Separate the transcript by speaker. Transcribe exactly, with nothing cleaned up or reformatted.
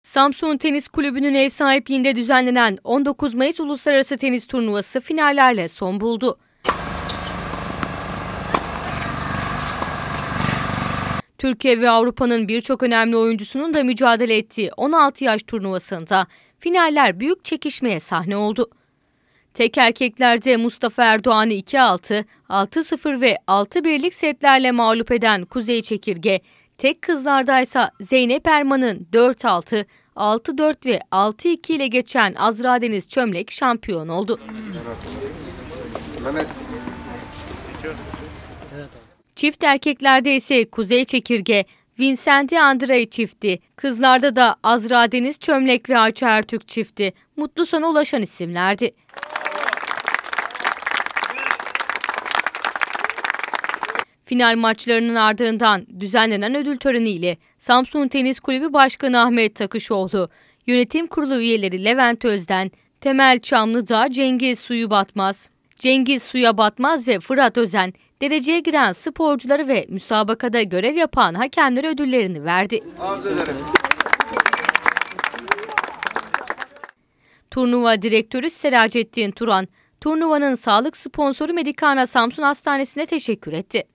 Speaker 1: Samsun Tenis Kulübü'nün ev sahipliğinde düzenlenen on dokuz Mayıs Uluslararası Tenis Turnuvası finallerle son buldu. Türkiye ve Avrupa'nın birçok önemli oyuncusunun da mücadele ettiği on altı yaş turnuvasında finaller büyük çekişmeye sahne oldu. Tek erkeklerde Mustafa Erdoğan'ı iki altı, altı sıfır ve altı birlik setlerle mağlup eden Kuzey Çekirge, tek kızlardaysa Zeynep Erman'ın dört altı, altı dört ve altı iki ile geçen Azra Deniz Çömlek şampiyon oldu. Mehmet. Çift erkeklerde ise Kuzey Çekirge, Vincenti Andrei çifti, kızlarda da Azra Deniz Çömlek ve Ayça Ertürk çifti mutlu sona ulaşan isimlerdi. Final maçlarının ardından düzenlenen ödül töreniyle Samsun Tenis Kulübü Başkanı Ahmet Takışoğlu, yönetim kurulu üyeleri Levent Özden, Temel Çamlıdağ, Cengiz Suyu Batmaz, Cengiz Suya Batmaz ve Fırat Özen, dereceye giren sporcuları ve müsabakada görev yapan hakemlere ödüllerini verdi. Arz ederim. Turnuva direktörü Seracettin Turan, turnuvanın sağlık sponsoru Medikana Samsun Hastanesi'ne teşekkür etti.